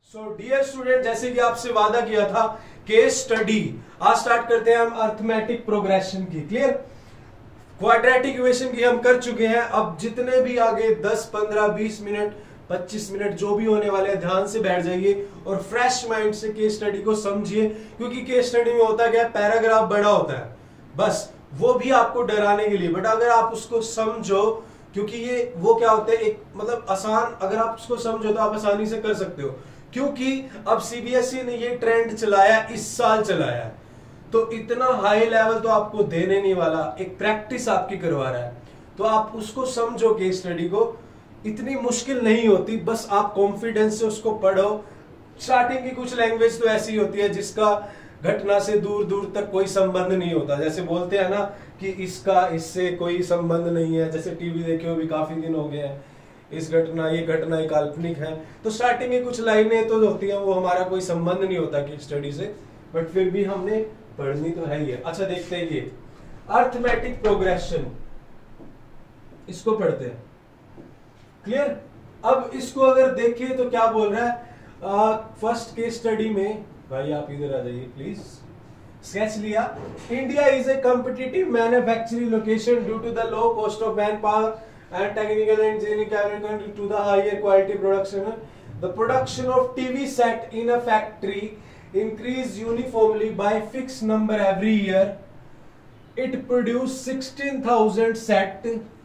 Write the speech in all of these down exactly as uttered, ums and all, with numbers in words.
So dear student, जैसे कि आपसे वादा किया था केस स्टडी, आज स्टार्ट करते हैं हम अर्थमेटिक प्रोग्रेशन की। क्लियर? क्वाड्रेटिक इक्वेशन की हम कर चुके हैं। अब जितने भी आगे दस, पंद्रह, बीस मिनट, पच्चीस मिनट जो भी होने वाले हैं, ध्यान से बैठ जाइए और फ्रेश माइंड से केस स्टडी को समझिए, क्योंकि केस स्टडी में होता क्या है, पैराग्राफ बड़ा होता है, बस वो भी आपको डराने के लिए। बट अगर आप उसको समझो, क्योंकि ये वो क्या होता है, एक मतलब आसान, अगर आप उसको समझो तो आप आसानी से कर सकते हो। क्योंकि अब सीबीएसई ने ये ट्रेंड चलाया, इस साल चलाया है, तो इतना हाई लेवल तो आपको देने नहीं वाला, एक प्रैक्टिस आपकी करवा रहा है, तो आप उसको समझो। केस स्टडी को इतनी मुश्किल नहीं होती, बस आप कॉन्फिडेंस से उसको पढ़ो। स्टार्टिंग की कुछ लैंग्वेज तो ऐसी होती है जिसका घटना से दूर दूर तक कोई संबंध नहीं होता, जैसे बोलते हैं ना कि इसका इससे कोई संबंध नहीं है, जैसे टीवी देखे हो भी काफी दिन हो गए हैं, इस घटना ये घटना एक काल्पनिक है। तो स्टार्टिंग की कुछ लाइनें तो होती हैं, वो हमारा कोई संबंध नहीं होता कि स्टडी से, बट फिर भी हमने पढ़नी तो है ही है। अच्छा, देखते हैं ये अर्थमेटिक प्रोग्रेशन, इसको पढ़ते हैं। क्लियर? अब इसको अगर देखें तो क्या बोल रहा है, फर्स्ट केस स्टडी में, भाई आप इधर आ जाइए प्लीज, स्केच लिया। India is a competitive manufacturing location due to the low cost of man power and technical and engineering to the higher quality production. The production of T V set in a factory increase uniformly by fixed number every year. It produced sixteen thousand set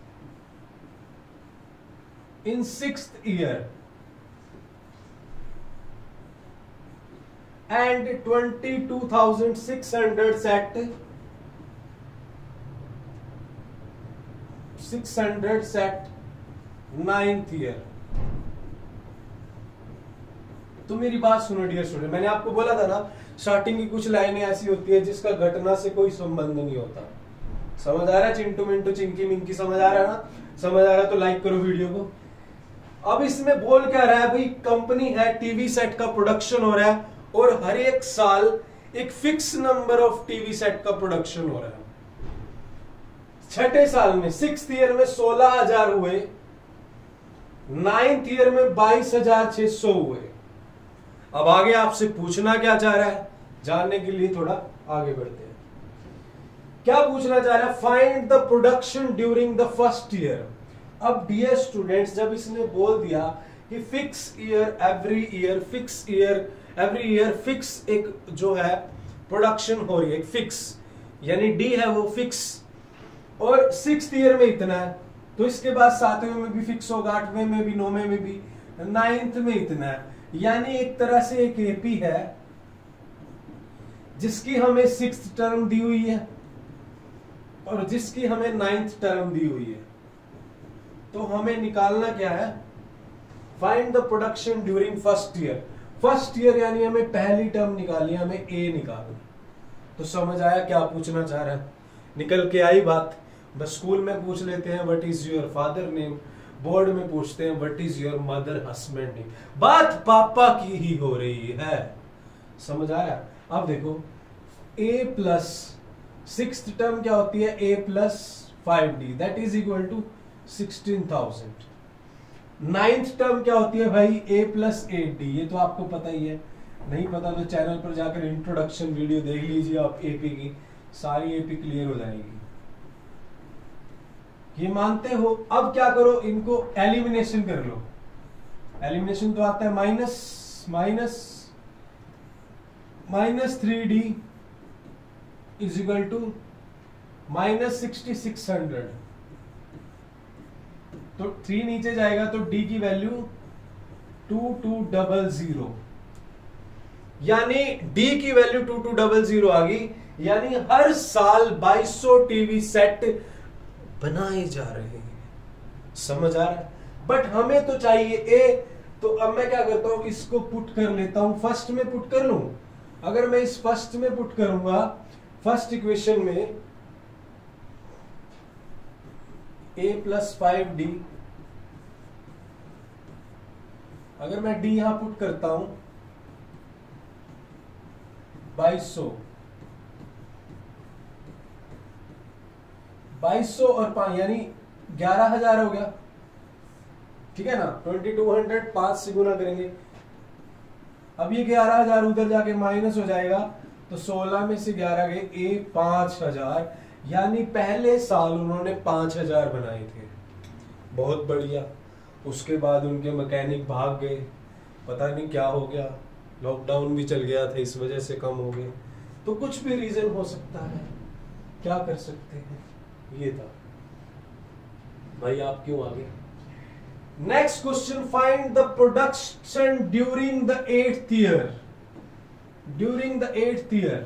in sixth year and twenty-two thousand six hundred set six hundred set ninth year. तो मेरी बात सुनो dear student, मैंने आपको बोला था ना starting की कुछ लाइनें ऐसी होती है जिसका घटना से कोई संबंध नहीं होता। समझ आ रहा है? चिंटू मिंटू चिंकी मिंकी समझ आ रहा है ना? समझ आ रहा है तो लाइक करो वीडियो को। अब इसमें बोल क्या रहा है भाई, कंपनी है, टीवी सेट का प्रोडक्शन हो रहा है और हर एक साल एक fix number of TV set का प्रोडक्शन हो रहा है। छठे साल में, सिक्स ईयर में सोलह हजार हुए, नाइन्थ ईयर में बाईस हजार छह सौ हुए। अब आगे आपसे पूछना क्या चाह रहा है, जानने के लिए थोड़ा आगे बढ़ते हैं। क्या पूछना चाह रहा है, find the production during the first year. अब डियर स्टूडेंट्स, जब इसने बोल दिया कि fix year every year, fix year every year, fix एक जो है प्रोडक्शन हो रही है, एक फिक्स, यानी डी है वो फिक्स, और सिक्स ईयर में इतना है, तो इसके बाद सातवें में भी फिक्स होगा, आठवें में भी, नौवें में भी, नाइन्थ में इतना है। यानी एक तरह से एक एपी है जिसकी हमें सिक्स टर्म दी हुई है और जिसकी हमें नाइन्थ टर्म दी हुई है। तो हमें निकालना क्या है, find the production during first year. First year यानी हमें पहली टर्म निकालनी है, हमें ए निकालना। तो समझ आया क्या पूछना चाह रहा है? निकल के आई बात। बस स्कूल में पूछ लेते हैं what is your father name, board में पूछते हैं what is your mother husband name, बात पापा की ही हो रही है। समझ आया? अब देखो, a प्लस सिक्स टर्म क्या होती है, a plus five d, that is equal to sixteen thousand. Ninth term क्या होती है भाई, a प्लस एट डी, ये तो आपको पता ही है। नहीं पता तो चैनल पर जाकर इंट्रोडक्शन वीडियो देख लीजिए आप, एपी की सारी एपी क्लियर हो जाएगी। ये मानते हो? अब क्या करो, इनको एलिमिनेशन कर लो। एलिमिनेशन तो आता है minus minus minus three d is equal to minus sixty six hundred. तो थ्री नीचे जाएगा तो डी की value two two double zero, यानी डी की value two two double zero आ गई। यानी हर साल बाईस सौ टीवी सेट बनाए जा रहे हैं। समझ आ रहा है? बट हमें तो चाहिए ए, तो अब मैं क्या करता हूं, इसको पुट कर लेता हूं, फर्स्ट में पुट कर लूं। अगर मैं इस फर्स्ट में पुट करूंगा, फर्स्ट इक्वेशन में ए प्लस फाइव डी, अगर मैं डी यहां पुट करता हूं बाईस सौ, बाईस सौ और पांच यानी ग्यारह हजार हो गया। ठीक है ना, ट्वेंटी टू हंड्रेड पांच से गुना करेंगे अब ये ग्यारह हजार उधर जाके माइनस हो जाएगा, तो सोलह में से ग्यारह गए, ए पांच हजार, यानी पहले साल उन्होंने पांच हजार बनाए थे। बहुत बढ़िया। उसके बाद उनके मैकेनिक भाग गए, पता नहीं क्या हो गया, लॉकडाउन भी चल गया था, इस वजह से कम हो गए। तो कुछ भी रीजन हो सकता है, क्या कर सकते हैं। ये था भाई, आप क्यों आगे। Next question, find the production during the eighth year. During the eighth year,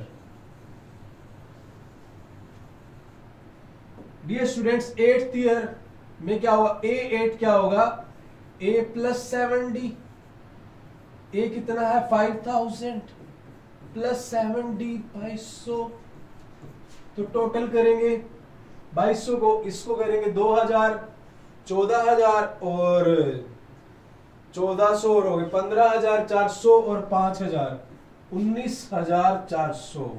dear students, eighth year में क्या होगा, ए एट क्या होगा, a plus seven d, a कितना है five thousand plus seven d बाईस सौ, तो टोटल करेंगे बाईस सौ को, इसको करेंगे दो हजार, चौदह हजार और चौदह सौ और हो गए पंद्रह हजार चार सौ और पांच हजार उन्नीस हजार चार सौ।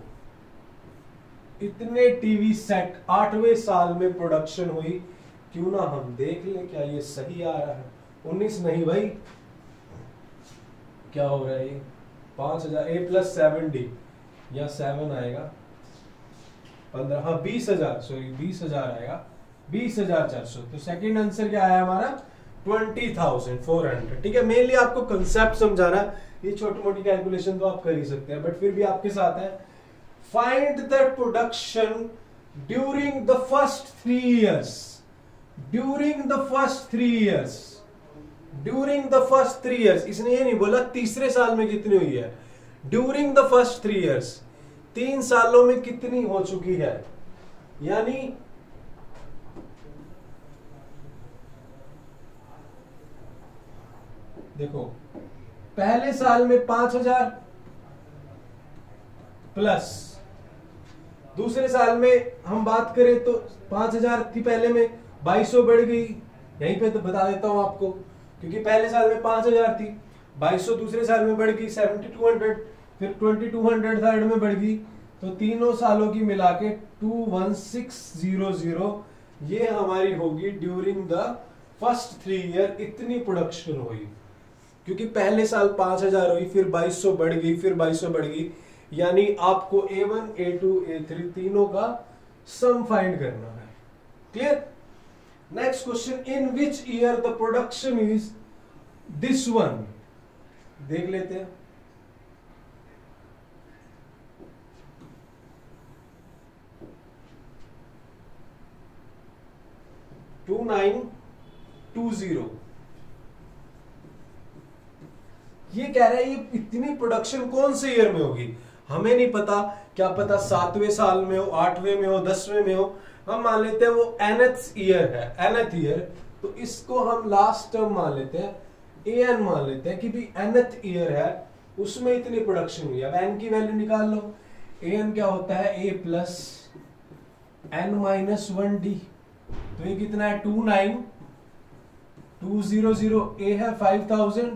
इतने टीवी सेट आठवें साल में प्रोडक्शन हुई। क्यों ना हम देख लें क्या ये सही आ रहा है। उन्नीस नहीं भाई, क्या हो रहा है ये, पांच हजार, ए प्लस सेवन डी या सेवन आएगा, पंद्रह, हाँ बीस हजार, सॉरी बीस हजार आएगा, बीस हजार चार सौ। तो सेकेंड आंसर क्या आया हमारा, ट्वेंटी थाउजेंड फोर हंड्रेड। ठीक है, मेनली आपको कंसेप्ट समझाना, ये छोटी मोटी कैलकुलेशन तो आप कर ही सकते हैं, बट फिर भी आपके साथ है। Find the production during the first three years, during the first three years, during the first three years. इसने ये नहीं बोला तीसरे साल में कितनी हुई है, during the first three years, तीन सालों में कितनी हो चुकी है। यानी देखो, पहले साल में पांच हजार प्लस, दूसरे साल में हम बात करें तो पांच हजार थी पहले में, बाईस सौ बढ़ गई। यहीं पे तो बता देता हूं आपको, क्योंकि पहले साल में पांच हजार थी, बाईस सौ दूसरे साल में बढ़ गई, सेवेंटी टू हंड्रेड, फिर ट्वेंटी टू हंड्रेड थर्ड में बढ़ गई, तो तीनों सालों की मिला के two one six zero zero, ये हमारी होगी during the first three year. इतनी प्रोडक्शन हुई, क्योंकि पहले साल पांच हजार हुई, फिर बाईस सौ बढ़ गई, फिर बाईस सौ बढ़ गई। यानी आपको a one, a two, a three तीनों का सम फाइंड करना है। Clear. Next question, in which year the production is this one, देख लेते हैं। टू नाइन टू जीरो, ये कह रहा है ये इतनी प्रोडक्शन कौन से ईयर में होगी, हमें नहीं पता। क्या पता सातवें साल में हो, आठवें में हो, दसवें में हो। हम मान लेते हैं वो एनथ ईयर है, एनथ ईयर, तो इसको हम लास्ट टर्म मान लेते हैं, ए एन मान लेते हैं कि भी एनथ ईयर है, उसमें इतनी प्रोडक्शन हुई। अब एन की वैल्यू निकाल लो, ए एन क्या होता है, a plus n minus one d, तो ये कितना है two nine two zero zero, a है फाइव थाउजेंड,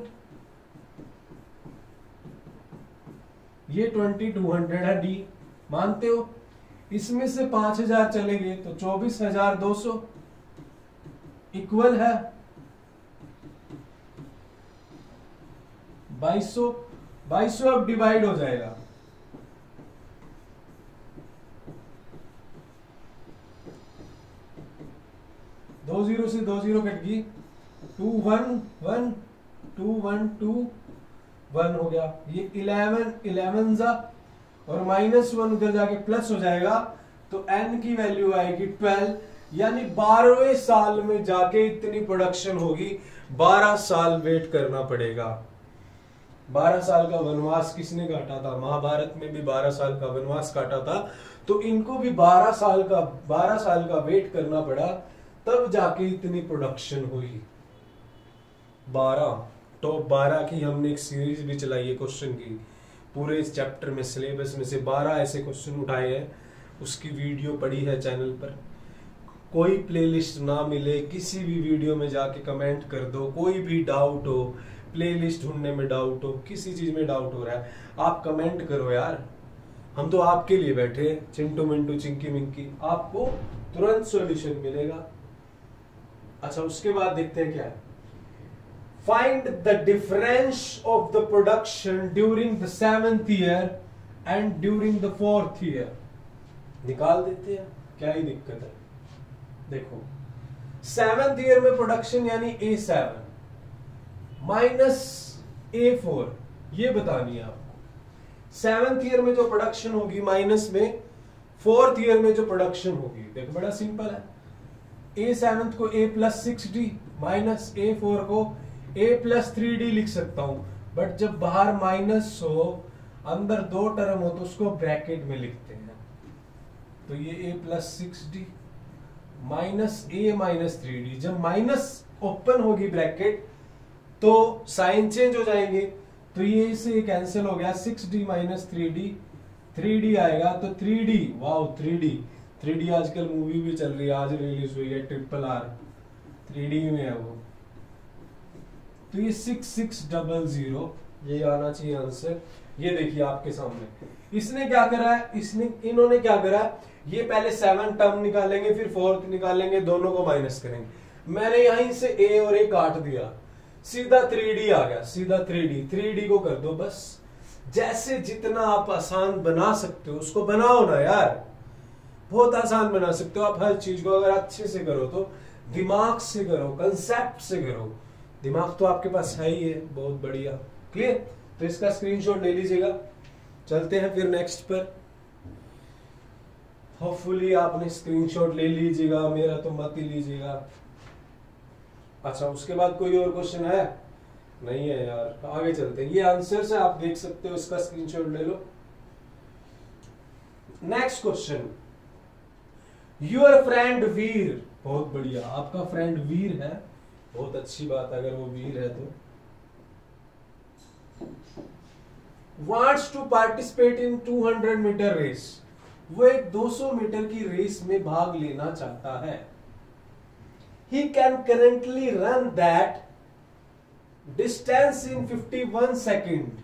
ये ट्वेंटी टू हंड्रेड है डी, मानते हो। इसमें से पांच हजार चले गए तो चौबीस हजार दो सौ इक्वल है बाईस सौ। बाईस सौ अब डिवाइड हो जाएगा, दो जीरो से दो जीरो कट गई, two one one two one two one हो गया, ये इलेवन इलेवन जा और माइनस वन उधर जाके प्लस हो जाएगा, तो एन की वैल्यू आएगी ट्वेल्व। यानी बारहवें साल में जाके इतनी प्रोडक्शन होगी, बारह साल वेट करना पड़ेगा। बारह साल का वनवास किसने काटा था, महाभारत में भी बारह साल का वनवास काटा था, तो इनको भी बारह साल का बारह साल का वेट करना पड़ा, तब जाके इतनी प्रोडक्शन हुई। बारह टॉप बारह की हमने एक सीरीज भी चलाई है क्वेश्चन की, पूरे इस चैप्टर में सिलेबस में से बारह ऐसे क्वेश्चन उठाए हैं, उसकी वीडियो पड़ी है चैनल पर। कोई प्लेलिस्ट ना मिले, किसी भी वीडियो में जाके कमेंट कर दो, कोई भी डाउट हो, प्लेलिस्ट ढूंढने में डाउट हो, किसी चीज में डाउट हो रहा है, आप कमेंट करो यार, हम तो आपके लिए बैठे, चिंटू मिंटू चिंकी मिंकी, आपको तुरंत सॉल्यूशन मिलेगा। अच्छा, उसके बाद देखते हैं क्या है। Find the difference of the production during the seventh year and during the fourth year. निकाल देते हैं, क्या ही दिक्कत है। देखो सेवेंथ ईयर में प्रोडक्शन यानी a seven minus a four, ये बतानी है आपको। सेवेंथ ईयर में जो प्रोडक्शन होगी माइनस में फोर्थ ईयर में जो प्रोडक्शन होगी। देखो बड़ा सिंपल है, ए सेवेंथ को a plus six d minus a four को ए प्लस थ्री डी लिख सकता हूं, बट जब बाहर माइनस हो अंदर दो टर्म हो तो उसको ब्रैकेट में लिखते हैं। तो ये a plus six d minus a minus three d, जब माइनस ओपन होगी ब्रैकेट तो साइन चेंज हो जाएंगे, तो ये से कैंसिल हो गया, six d minus three d, three d आएगा तो three d, wow three d, three d आजकल मूवी भी चल रही है, आज रिलीज हुई है ट्रिपल आर, थ्री डी में है वो। तो ये सिक्स सिक्स डबल जीरो, ये आना चाहिए आंसर। ये देखिए आपके सामने इसने क्या करा है, इसने इन्होंने क्या करा है, ये पहले सेवन टर्म निकालेंगे फिर फोर्थ निकालेंगे, दोनों को माइनस करेंगे। मैंने यहीं से ए और ए काट दिया, सीधा थ्री डी आ गया, सीधा थ्री डी, थ्री डी को कर दो बस। जैसे जितना आप आसान बना सकते हो उसको बनाओ ना यार, बहुत आसान बना सकते हो आप हर चीज को, अगर अच्छे से करो तो, दिमाग से करो, कंसेप्ट से करो। दिमाग तो आपके पास है ही है, बहुत बढ़िया। क्लियर? तो इसका स्क्रीनशॉट ले लीजिएगा। चलते हैं फिर नेक्स्ट पर। होपफुली आपने स्क्रीनशॉट ले लीजिएगा, मेरा तो मत ही लीजिएगा। अच्छा, उसके बाद कोई और क्वेश्चन है? नहीं है यार, आगे चलते हैं। ये आंसर से आप देख सकते हो, इसका स्क्रीनशॉट ले लो। Next question, your friend Veer, बहुत बढ़िया, आपका फ्रेंड वीर है, बहुत अच्छी बात अगर वो वीर है तो। Wants to participate in two hundred metre race, वो एक दो सौ मीटर की रेस में भाग लेना चाहता है। He can currently run that distance in fifty one second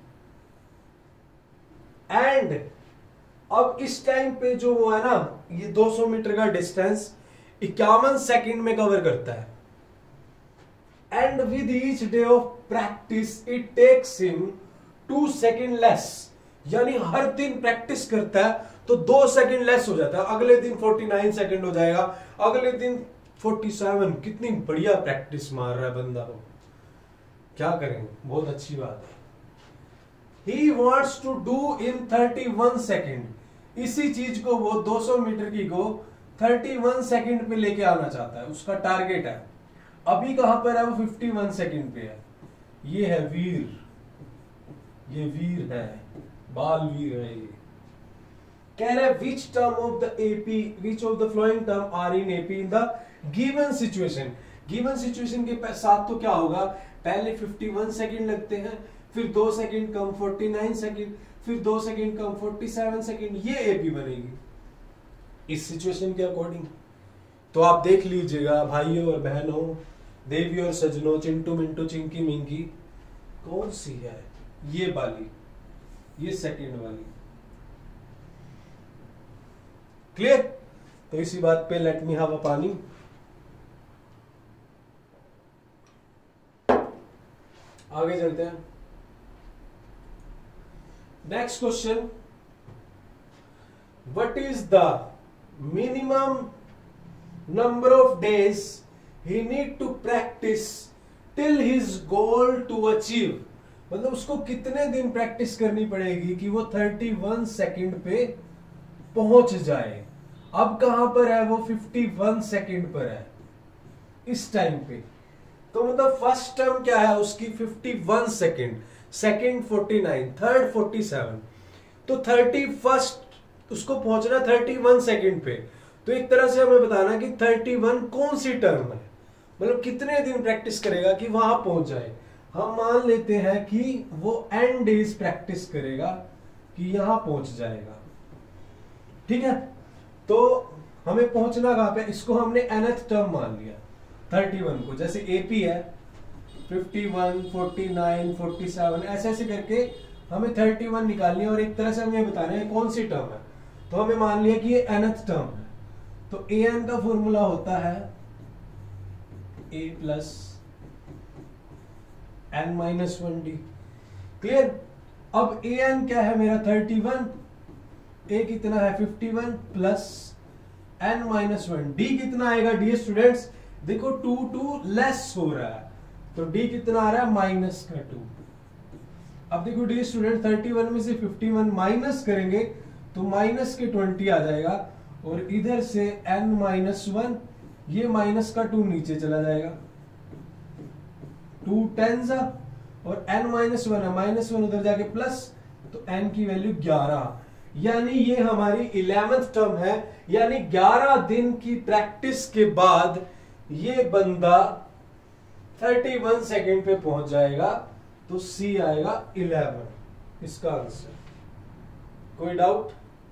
and अब इस टाइम पे जो वो है ना, ये दो सौ मीटर का डिस्टेंस इक्यावन सेकंड में कवर करता है। And with each day of practice it takes him two second less, यानी हर दिन प्रैक्टिस करता है तो दो सेकंड लेस हो जाता है। अगले दिन फोर्टी नाइन सेकंड हो जाएगा, अगले दिन फोर्टी सेवन। कितनी बढ़िया प्रैक्टिस मार रहा है बंदा, हो क्या करेंगे, बहुत अच्छी बात है। He wants to do in thirty one second, इसी चीज को वो दो सौ मीटर की को थर्टी वन सेकंड पे लेके आना चाहता है, उसका टारगेट है। अभी कहां पर है वो, फिफ्टी वन सेकंड पे है। ये है वीर, ये वीर है, बाल वीर है ये। कह रहे which term of the AP, which of the following term are in AP in the given situation. Given situation के साथ तो क्या होगा, पहले फिफ्टी वन सेकंड लगते हैं, फिर दो सेकंड कम फोर्टी नाइन सेकंड, फिर दो सेकंड कम फोर्टी सेवन सेकंड, ये एपी बनेगी इस सिचुएशन के अकॉर्डिंग। तो आप देख लीजिएगा भाइयों और बहनों, देवी और सजनों, चिंटू मिंटू चिंकी मिंकी, कौन सी है ये वाली, ये सेकंड वाली। क्लियर? तो इसी बात पे लेट मी हैव अ पानी। आगे चलते हैं। Next question, what is the minimum number of days he need to practice till his goal to achieve, मतलब उसको कितने दिन प्रैक्टिस करनी पड़ेगी कि वो थर्टी वन सेकंड पे पहुंच जाए। अब कहां पर है वो, फिफ्टी वन सेकंड पर है इस टाइम पे। तो मतलब फर्स्ट टर्म क्या है उसकी fifty one second, second forty nine, third forty seven, तो थर्टी फर्स्ट उसको पहुंचना थर्टी वन सेकंड पे। तो एक तरह से हमें बताना कि थर्टी वन कौन सी टर्म है, मतलब कितने दिन प्रैक्टिस करेगा कि वहां पहुंच जाए। हम मान लेते हैं कि वो एन डेज प्रैक्टिस करेगा कि यहां पहुंच जाएगा, ठीक है। तो हमें पहुंचना कहां पे, इसको हमने nth टर्म मान लिया थर्टी वन को, जैसे एपी है fifty one, forty nine, forty seven, ऐसे ऐसे करके हमें थर्टी वन निकालनी है और एक तरह से हमें बताना है कौन सी टर्म है। तो हमें मान लिया कि ये nth टर्म है, तो an का फॉर्मूला होता है a plus n minus one d. Clear. अब ए एन क्या है मेरा थर्टी वन, ए कितना है fifty one plus n minus one, d कितना आएगा डियर स्टूडेंट्स, देखो टू टू लेस हो रहा है तो डी कितना आ रहा है माइनस का टू। अब देखो डियर स्टूडेंट थर्टी वन में से फिफ्टी वन माइनस करेंगे तो माइनस के ट्वेंटी आ जाएगा और इधर से एन माइनस वन, ये माइनस का टू नीचे चला जाएगा, टू टेन जा और एन माइनस वन है, माइनस वन उधर जाके प्लस, तो एन की वैल्यू ग्यारह, यानी ये हमारी इलेवेंथ टर्म है। यानी ग्यारह दिन की प्रैक्टिस के बाद ये बंदा इकतीस सेकंड पे पहुंच जाएगा, तो सी आएगा इलेवन इसका आंसर। कोई डाउट?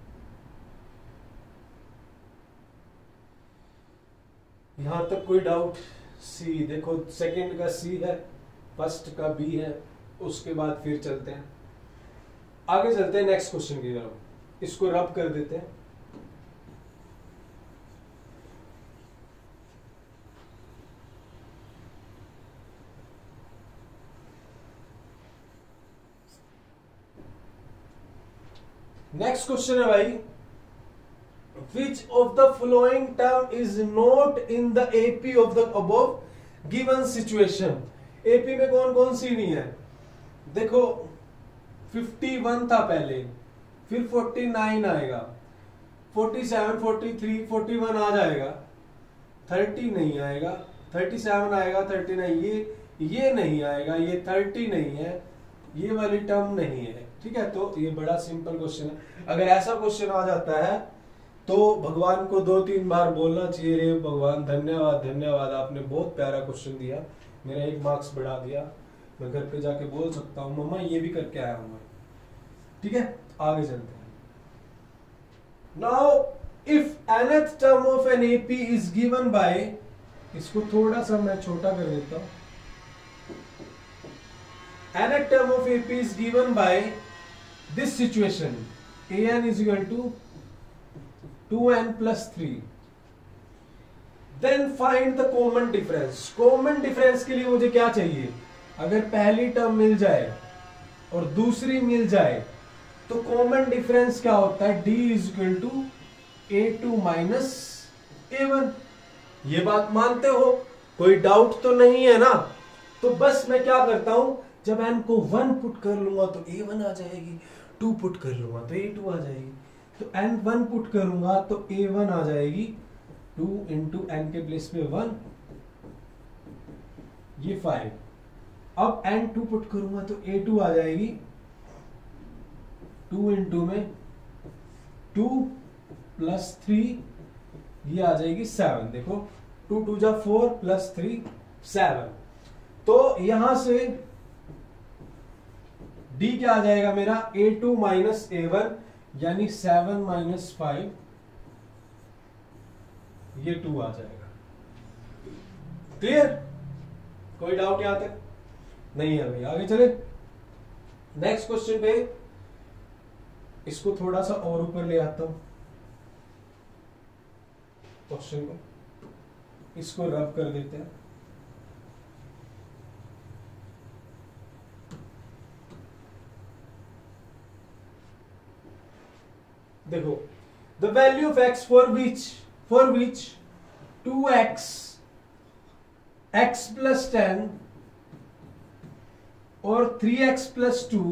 यहां तक कोई डाउट? सी देखो, सेकंड का सी है, फर्स्ट का बी है, उसके बाद फिर चलते हैं आगे, चलते हैं नेक्स्ट क्वेश्चन की तरफ। इसको रब कर देते हैं। नेक्स्ट क्वेश्चन है भाई, Which of the following term is not in the A P of the above given situation? A P में कौन कौन सी नहीं है? देखो फिफ्टी वन था पहले, फिर फोर्टी नाइन आएगा, forty seven, forty three, forty one आ जाएगा, थर्टी नहीं आएगा, थर्टी सेवन आएगा, थर्टी नाइन, ये ये नहीं आएगा, ये थर्टी नहीं है, ये वाली टर्म नहीं है। ठीक है, तो ये बड़ा सिंपल क्वेश्चन है। अगर ऐसा क्वेश्चन आ जाता है तो भगवान को दो तीन बार बोलना चाहिए, रे भगवान धन्यवाद धन्यवाद, आपने बहुत प्यारा क्वेश्चन दिया, मेरा एक मार्क्स बढ़ा दिया, मैं घर पे जाके बोल सकता हूँ मम्मा ये भी करके आया हूँ। ठीक है, आगे चलते हैं। Now if nth term of an AP is given by, इसको थोड़ा सा मैं छोटा कर देता हूं, nth term of A P is given by this situation, A n is equal to two n plus three, then find the common difference। common difference के लिए मुझे क्या चाहिए? अगर पहली टर्म मिल जाए और दूसरी मिल जाए तो कॉमन डिफरेंस क्या होता है? D is equal to a two minus a one. ये बात मानते हो? कोई डाउट तो नहीं है ना? तो बस मैं क्या करता हूं, जब n को वन पुट कर लूंगा तो ए वन आ जाएगी, टू पुट कर लूंगा तो ए टू आ जाएगी, तो n वन पुट करूंगा तो ए वन आ जाएगी, टू इंटू एन के प्लेस पे वन, ये फाइव। अब n टू पुट करूंगा तो ए टू आ जाएगी, टू इंटू में टू प्लस थ्री, ये आ जाएगी सेवन। देखो टू टू जा फोर प्लस थ्री सेवन। तो यहां से D क्या आ जाएगा मेरा? A two minus a one, यानी सेवन माइनस फाइव, ये टू आ जाएगा। क्लियर? कोई डाउट यहां तक? नहीं है भाई, आगे चले नेक्स्ट क्वेश्चन पे। इसको थोड़ा सा और ऊपर ले आता हूं क्वेश्चन को, इसको रब कर देते हैं। देखो, the value of x for which for which two x x plus ten और three x plus two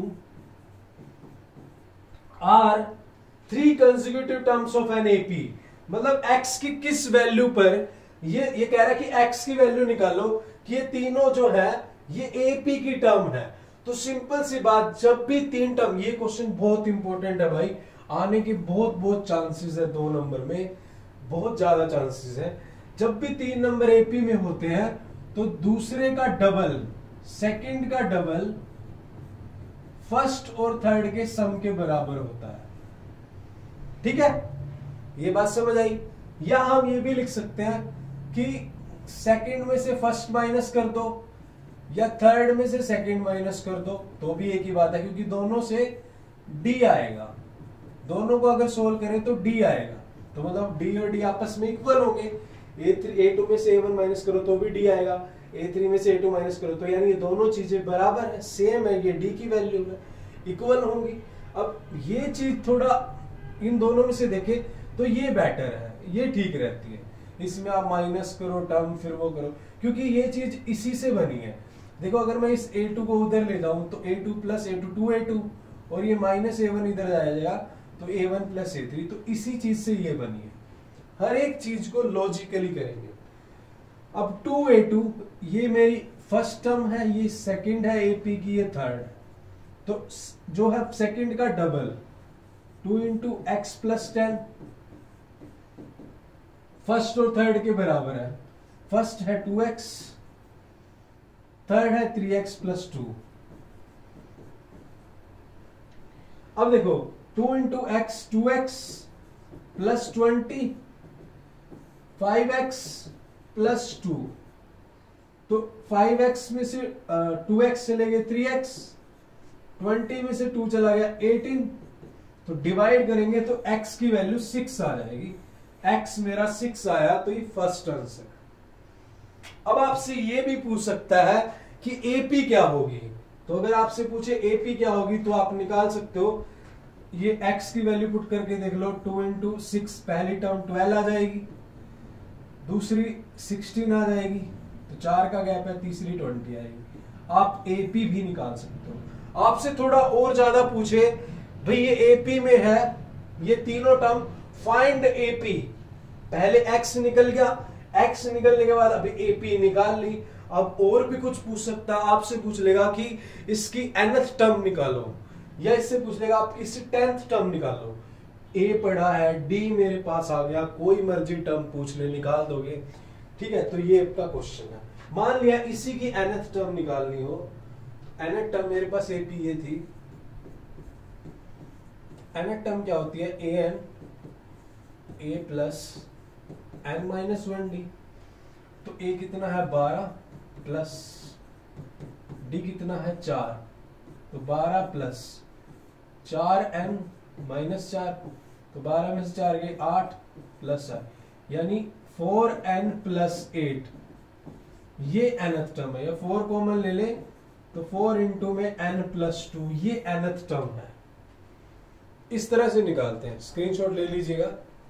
are three consecutive terms of an AP. मतलब x की किस वैल्यू पर, ये ये कह रहा है कि x की वैल्यू निकालो कि ये तीनों जो है ये एपी की टर्म है। तो सिंपल सी बात, जब भी तीन टर्म, ये क्वेश्चन बहुत इंपॉर्टेंट है भाई, आने के बहुत बहुत चांसेस है, दो नंबर में बहुत ज्यादा चांसेस है। जब भी तीन नंबर एपी में होते हैं तो दूसरे का डबल, सेकंड का डबल फर्स्ट और थर्ड के सम के बराबर होता है। ठीक है, ये बात समझ आई? या हम ये भी लिख सकते हैं कि सेकंड में से फर्स्ट माइनस कर दो या थर्ड में से सेकंड माइनस कर दो, तो भी एक ही बात है, क्योंकि दोनों से डी आएगा। दोनों को अगर सोल्व करें तो डी आएगा, तो मतलब डी और डी आपस में इक्वल होंगे। ए थ्री ए टू में से ए वन माइनस करो तो भी डी आएगा, ए थ्री में से ए टू माइनस करो, तो यानी ये दोनों चीजें बराबर है, सेम है, ये डी की वैल्यू है, इक्वल होंगी। अब ये चीज थोड़ा इन दोनों में से देखें तो ये बेटर है, ये ठीक रहती है। इसमें आप माइनस करो टर्म, फिर वो करो, क्योंकि ये चीज इसी से बनी है। देखो अगर मैं इस ए टू को उधर ले जाऊं तो a two plus a two two a two, और ये माइनस ए वन इधर जाएगा तो a one plus a three, तो इसी चीज से ये बनी है। हर एक चीज को लॉजिकली करेंगे। अब टू ए टू ये मेरी फर्स्ट टर्म है, ये सेकंड है एपी की, ये थर्ड, तो जो है सेकंड का double, two into x plus ten, first और थर्ड के बराबर है। फर्स्ट है टू एक्स, थर्ड है थ्री एक्स प्लस टू। अब देखो two into x, two x plus twenty, five x plus two, तो फाइव एक्स में से टू एक्स चले गए थ्री एक्स, ट्वेंटी में से टू चला गया एटीन, तो डिवाइड करेंगे तो x की वैल्यू सिक्स आ जाएगी। x मेरा सिक्स आया, तो ये फर्स्ट आंसर। अब आपसे ये भी पूछ सकता है कि एपी क्या होगी, तो अगर आपसे पूछे एपी क्या होगी तो आप निकाल सकते हो, ये x की वैल्यू पुट करके देख लो, टू इंटू सिक्स, पहली टर्म ट्वेल्व आ जाएगी, दूसरी सिक्सटीन आ जाएगी, तो चार का गैप है, तीसरी ट्वेंटी आएगी। आप एपी भी निकाल सकते हो। आपसे थोड़ा और ज्यादा पूछे भाई ये एपी में है ये तीनों टर्म, फाइंड एपी, पहले x निकल गया, x निकलने के बाद अभी एपी निकाल ली। अब और भी कुछ पूछ सकता है, आपसे पूछ लेगा कि इसकी nth टर्म निकालो, या इससे पूछ लेगा आप इससे टेंथ टर्म निकालो। ए पढ़ा है, डी मेरे पास आ गया, कोई मर्जी टर्म पूछ ले निकाल दोगे, ठीक है। तो ये आपका क्वेश्चन है। मान लिया इसी की nth टर्म निकालनी हो, nth टर्म मेरे पास एपी ये थी, nth टर्म क्या होती है, a n a plus n minus one d, तो ए कितना है बारह प्लस डी कितना है चार, तो बारह प्लस चार एन माइनस चार, तो बारह में से चार गए आठ प्लस चार, यानी फोर एन प्लस एट, ये nth टर्म है। या फोर कॉमन ले ले तो फोर इंटू में एन प्लस टू, ये nth टर्म है। इस तरह से निकालते हैं, स्क्रीनशॉट ले लीजिएगा।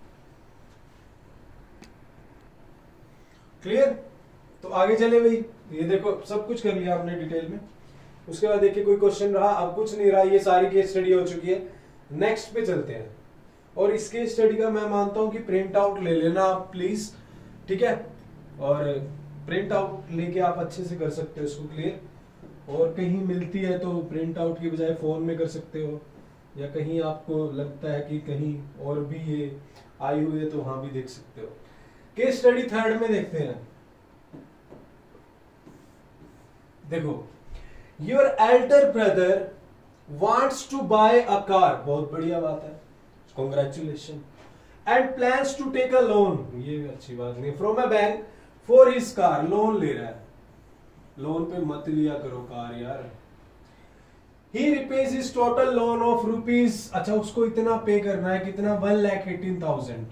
क्लियर? तो आगे चले भाई, ये देखो सब कुछ कर लिया आपने डिटेल में। उसके बाद देखिए कोई क्वेश्चन रहा, अब कुछ नहीं रहा, ये सारी केस स्टडी हो चुकी है। नेक्स्ट पे चलते हैं, और इस केस स्टडी का मैं मानता हूं कि प्रिंट आउट ले लेना आप प्लीज, ठीक है, और प्रिंट आउट लेके आप अच्छे से कर सकते हो इसको क्लियर। और कहीं मिलती है तो प्रिंट आउट की बजाय फोन में कर सकते हो, या कहीं आपको लगता है कि कहीं और भी ये आई हुई है तो वहां भी देख सकते हो। केस स्टडी थर्ड में देखते हैं। देखो, your elder brother wants to buy a car, बहुत बढ़िया बात है, congratulation, and plans to take a loan, ये अच्छी बात नहीं, from a bank for his car, loan ले रहा है। लोन पे मत लिया करो कार यार। He repays his total loan of rupees, अच्छा उसको इतना पे करना है, कितना, one lakh eighteen thousand.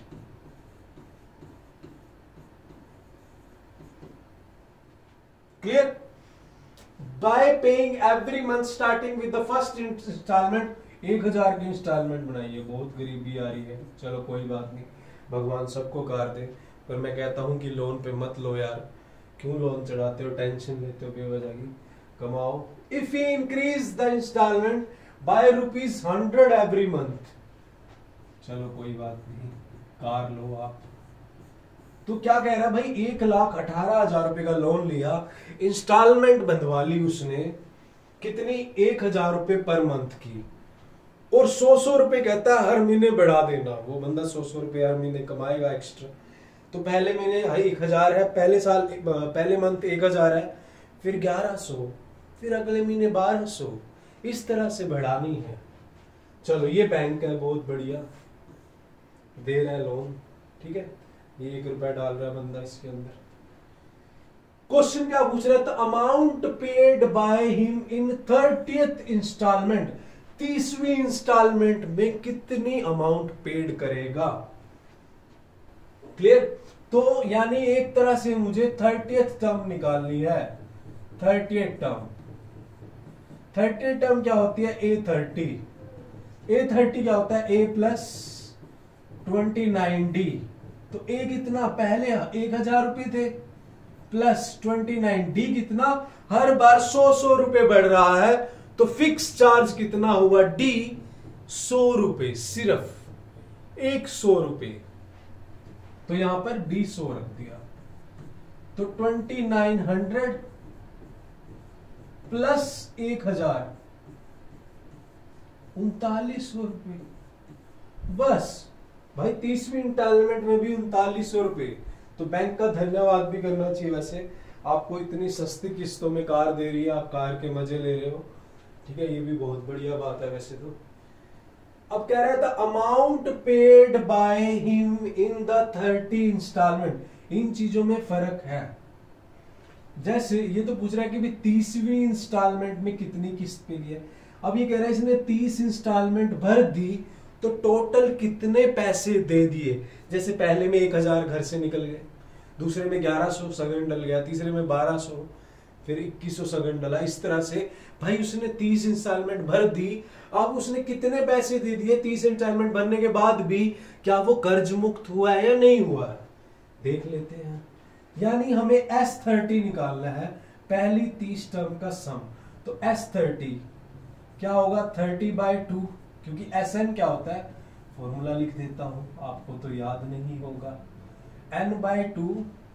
Clear? By paying every month starting with the first instalment, एक हजार की इंस्टॉलमेंट बनाइए, बहुत गरीबी आ रही है, चलो कोई बात नहीं, भगवान सबको कार दे, पर मैं कहता हूं कि लोन पे मत लो यार, क्यों लोन चढ़ाते हो, टेंशन लेते हो बेवजह की, कमाओ। If he increase the instalment by rupees hundred every month, चलो कोई बात नहीं, कार लो आप। तो क्या कह रहा है भाई, एक लाख अठारह हजार रुपए का लोन लिया, इंस्टॉलमेंट बंधवा ली उसने, कितनी, एक हजार रुपए पर मंथ की, और सौ सौ रुपए कहता है हर महीने बढ़ा देना। वो बंदा सौ सौ रुपए हर महीने कमाएगा एक्स्ट्रा, तो पहले महीने एक हजार है, पहले साल पहले मंथ एक हजार है, फिर ग्यारह सौ, फिर अगले महीने बारह सौ, इस तरह से बढ़ानी है। चलो ये बैंक है, बहुत बढ़िया दे रहा है लोन, ठीक है, ये एक रुपया डाल रहा है बंदा इसके अंदर। क्वेश्चन क्या पूछ रहा था, amount paid by him in thirtieth instalment, तीसवीं इंस्टॉलमेंट में कितनी अमाउंट पेड करेगा। क्लियर? तो यानी एक तरह से मुझे थर्टियथ टर्म निकालनी है। थर्टियथ टर्म थर्टियथ टर्म क्या होती है? ए थर्टी। ए थर्टी क्या होता है? A plus twenty nine d. तो ए कितना? पहले एक हजार रुपए थे प्लस ट्वेंटी नाइन डी कितना? हर बार सौ सौ रुपए बढ़ रहा है, तो फिक्स चार्ज कितना हुआ? डी सौ रुपए, सिर्फ एक सौ रुपए। तो यहां पर डी सौ रख दिया। तो ट्वेंटी नाइन हंड्रेड प्लस एक हजार, उनतालीस सौ रुपए। बस भाई तीसवीं इंस्टॉलमेंट में भी उनतालीस सौ रुपए। तो बैंक का धन्यवाद भी करना चाहिए। वैसे आपको इतनी सस्ती किस्तों में कार दे रही है, आप कार के मजे ले रहे हो, ठीक है, ये भी बहुत बढ़िया बात है वैसे तो। अब कह रहा था amount paid by him in the thirty instalment. इन चीजों में फर्क है। जैसे ये तो पूछ रहा है कि भी तीसवीं इंस्टॉलमेंट में कितनी किस्त पे लिया। अब ये कह रहा है इसने तीस इंस्टॉलमेंट भर दी तो टोटल कितने पैसे दे दिए। जैसे पहले में एक हजार घर से निकल गए, दूसरे में ग्यारह सौ सगन डल गया, तीसरे में बारह सौ, फिर इक्कीस सौ सगन डला। इस तरह से भाई उसने तीस इंस्टॉलमेंट भर दी। अब उसने कितने पैसे दे दिए तीस इंस्टॉलमेंट भरने के बाद भी, क्या वो कर्ज मुक्त हुआ है या नहीं हुआ, देख लेते हैं। यानी हमें एस थर्टी निकालना है, पहली तीस टर्म का सम। तो एस थर्टी क्या होगा? थर्टी बाई टू, क्योंकि एस एन क्या होता है, फॉर्मूला लिख देता हूं, आपको तो याद नहीं होगा। N by two,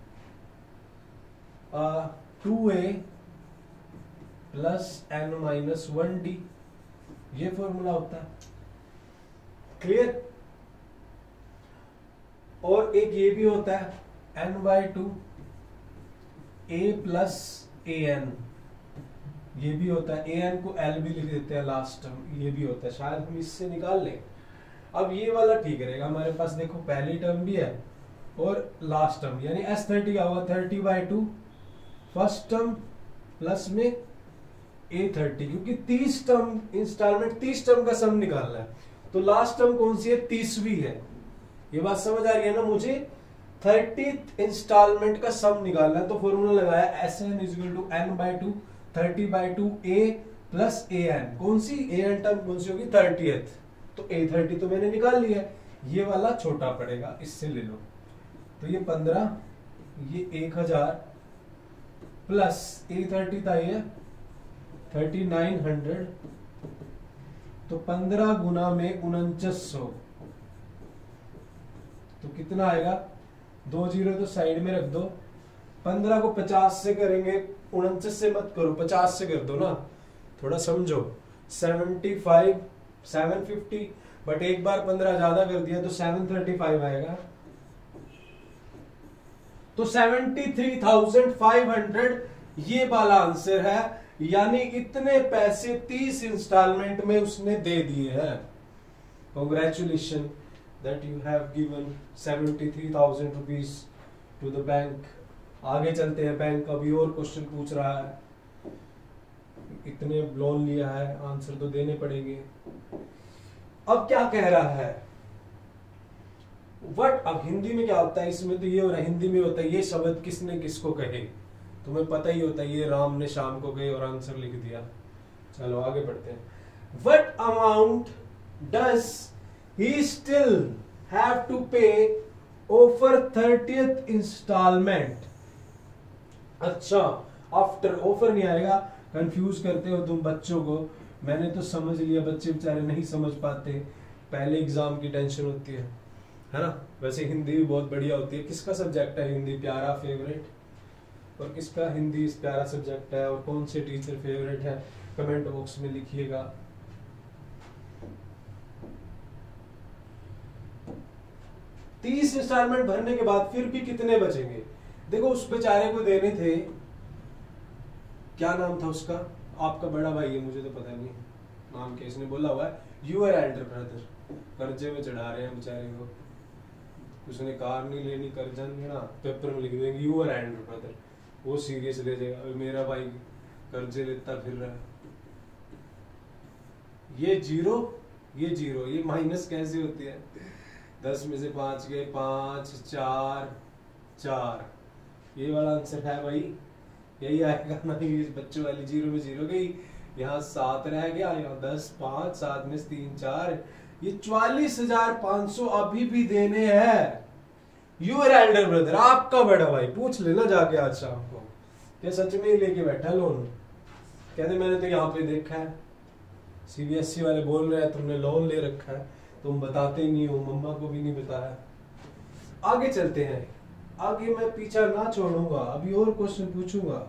two a plus n minus one d, ये फॉर्मूला होता है। क्लियर? और एक ये भी होता है n by two a plus a n, ये भी होता है। ए एन को एल भी लिख देते हैं लास्ट टर्म, ये भी होता है। शायद हम इससे निकाल लें। अब ये वाला ठीक रहेगा हमारे पास। देखो पहली टर्म भी है और लास्ट टर्म, यानी एस थर्टी का होगा thirty by two first term plus में ए थर्टी, क्योंकि तीस टर्म इंस्टॉलमेंट तीस टर्म का सम निकालना है। तो लास्ट टर्म कौन सी है? तीसवीं है। ये बात समझ आ रही है ना? मुझे थर्टीथ इंस्टॉलमेंट का सम निकालना है। तो फॉर्मूला लगाया s n is equal to n by two, thirty by two a plus a n. कौन सी ए एन टर्म कौन सी होगी? थर्टीथ। तो ए थर्टी तो मैंने निकाल लिया, ये वाला छोटा पड़ेगा, इससे ले लो। तो ये पंद्रह, ये एक हजार प्लस ए थर्टी था ये थर्टी नाइन हंड्रेड, तो पंद्रह गुना में उनचास सौ, तो कितना आएगा? दो जीरो तो साइड में रख दो। पंद्रह को पचास से करेंगे, उनचास से मत करो, पचास से कर दो ना, थोड़ा समझो। Seventy five, seven fifty, but एक बार पंद्रह ज्यादा कर दिया तो सेवन थर्टी फाइव आएगा। तो seventy three thousand five hundred ये वाला आंसर है। यानी इतने पैसे तीस इंस्टॉलमेंट में उसने दे दिए हैं। Congratulation that you have given seventy three thousand rupees to the bank. आगे चलते हैं, बैंक अभी और क्वेश्चन पूछ रहा है। इतने लोन लिया है, आंसर तो देने पड़ेंगे। अब क्या कह रहा है? वट, अब हिंदी में क्या होता है, इसमें तो ये हो रहा है, हिंदी में होता है ये शब्द किसने किसको कहे, तुम्हें पता ही होता है। ये राम ने शाम को कहे और आंसर लिख दिया। चलो आगे बढ़ते हैं। What amount does he still have to pay offer thirtieth instalment. अच्छा, आफ्टर ऑफर नहीं आएगा, कंफ्यूज करते हो तुम बच्चों को। मैंने तो समझ लिया, बच्चे बेचारे नहीं समझ पाते, पहले एग्जाम की टेंशन होती है, है ना। वैसे हिंदी भी बहुत बढ़िया होती है। किसका सब्जेक्ट है हिंदी प्यारा फेवरेट, और किसका हिंदी प्यारा सब्जेक्ट है, और कौन से टीचर फेवरेट है, कमेंट बॉक्स में लिखिएगा। तीस इंस्टॉलमेंट भरने के बाद फिर भी कितने बचेंगे? देखो उस बेचारे को देने थे, क्या नाम था उसका, आपका बड़ा भाई है, मुझे तो पता नहीं नाम क्या, इसने बोला हुआ है यूर एल्डर ब्रदर, कर्जे में चढ़ा रहे हैं बेचारे को। उसने कार नहीं लेनी, कर्जा नहीं ना, पेपर में लिख देंगे यूर एल्डर ब्रदर, वो सीरियस ले जाएगा, मेरा भाई कर्जे लेता फिर रहा है। ये जीरो, ये जीरो, ये माइनस कैसे होती है? दस में से पांच गए, पांच, चार, चार, ये वाला आंसर है भाई, यही आएगा ना। ये बच्चों वाली जीरो में जीरो गई, यहाँ सात रह गया, यहाँ दस, पांच, सात में से तीन चार, ये चौवालीस हजार पांच सौ अभी भी देने हैं। यूर एल्डर ब्रदर, आपका बड़ा भाई, पूछ लेना जाके आज शाम को, क्या सच में लेके बैठा लोन? कहते मैंने तो यहाँ पे देखा है, सीबीएसई वाले बोल रहे हैं तुमने लोन ले रखा है, तुम बताते ही नहीं हो, मम्मा को भी नहीं बताया। आगे चलते हैं, आगे मैं पीछा ना छोड़ूंगा, अभी और क्वेश्चन पूछूंगा।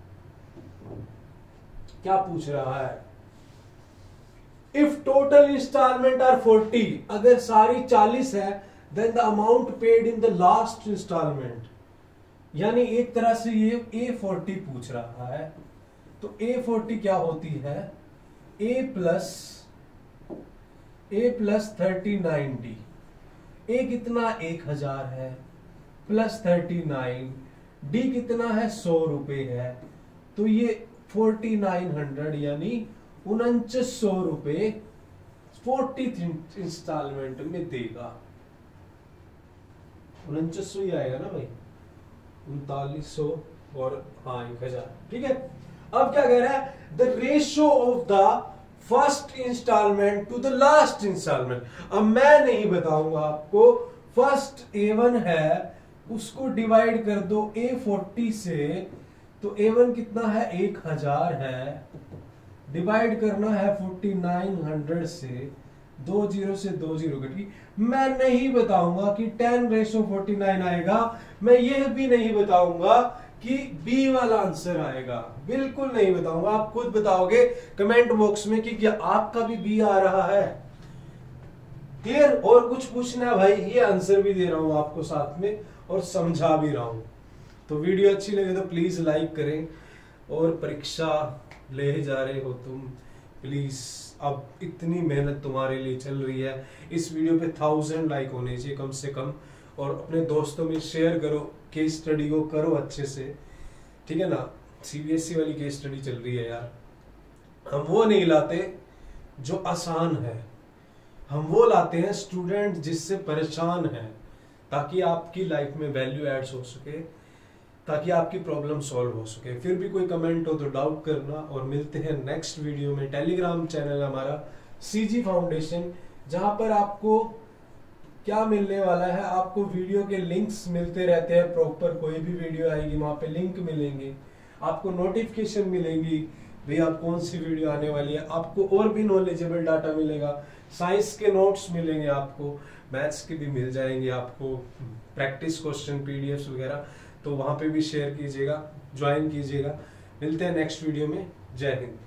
क्या पूछ रहा है? If total instalment are forty, अगर सारी चालीस है, then the amount paid in the last instalment, यानी एक तरह से ये ए फोर्टी पूछ रहा है। तो ए फोर्टी क्या होती है? A plus a plus thirty nine d. A कितना? एक हजार है, प्लस थर्टी नाइन, डी कितना है? सौ रुपए है, तो ये फोर्टी नाइन हंड्रेड यानी उनचास सौ रुपए फोर्टी इंस्टॉलमेंट में देगा। उनचास सौ ही आएगा ना भाई, उनतालीस सौ और हाँ एक हजार, ठीक है। अब क्या कह रहा है? The ratio of the first instalment to the last instalment. अब मैं नहीं बताऊंगा आपको, फर्स्ट ए वन है, उसको डिवाइड कर दो ए फोर्टी से, तो ए वन कितना है? एक हजार है, डिवाइड करना है फोर्टी नाइन हंड्रेड से, दो जीरो से दो जीरो कटी। मैं नहीं बताऊंगा कि टेन रेशो फोर्टी नाइन आएगा, मैं यह भी नहीं बताऊंगा कि बी वाला आंसर आएगा, बिल्कुल नहीं बताऊंगा। आप खुद बताओगे कमेंट बॉक्स में कि क्या आपका भी बी आ रहा है। क्लियर? और कुछ पूछना है भाई, ये आंसर भी दे रहा हूं आपको साथ में और समझा भी रहा हूं। तो वीडियो अच्छी लगे तो प्लीज लाइक करें, और परीक्षा ले जा रहे हो तुम, प्लीज अब इतनी मेहनत तुम्हारे लिए चल रही है, इस वीडियो पे थाउजेंड लाइक होने चाहिए कम से कम, और अपने दोस्तों में शेयर करो, केस स्टडी को करो अच्छे से, ठीक है ना। सीबीएसई वाली केस स्टडी चल रही है यार, हम वो नहीं लाते जो आसान है, हम वो लाते हैं स्टूडेंट जिससे परेशान है, ताकि आपकी लाइफ में वैल्यू एड्स हो सके, ताकि आपकी प्रॉब्लम सॉल्व हो सके। फिर भी कोई कमेंट हो तो डाउट करना, और मिलते हैं नेक्स्ट वीडियो में। टेलीग्राम चैनल हमारा सीजी फाउंडेशन, जहां पर आपको क्या मिलने वाला है, आपको वीडियो के लिंक्स मिलते रहते हैं प्रॉपर, कोई भी वीडियो आएगी वहां पे लिंक मिलेंगे, आपको नोटिफिकेशन मिलेंगी भाई आप कौन सी वीडियो आने वाली है, आपको और भी नॉलेजेबल डाटा मिलेगा, साइंस के नोट्स मिलेंगे आपको, मैथ्स के भी मिल जाएंगे आपको, प्रैक्टिस क्वेश्चन पीडीएफ वगैरह, तो वहां पे भी शेयर कीजिएगा, ज्वाइन कीजिएगा। मिलते हैं नेक्स्ट वीडियो में, जय हिंद।